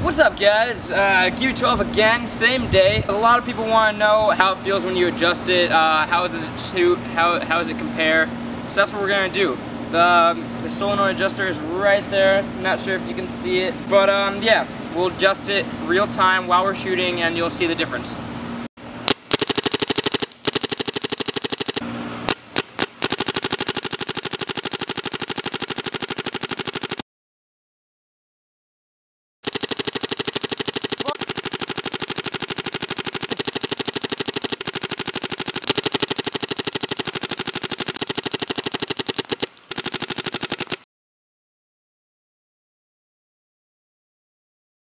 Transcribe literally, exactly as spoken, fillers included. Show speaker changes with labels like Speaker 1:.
Speaker 1: What's up, guys? Uh, Q twelve again, same day. A lot of people want to know how it feels when you adjust it. Uh, how does it shoot? How how does it compare? So that's what we're gonna do. The um, the solenoid adjuster is right there. Not sure if you can see it, but um, yeah, we'll adjust it real time while we're shooting, and you'll see the difference.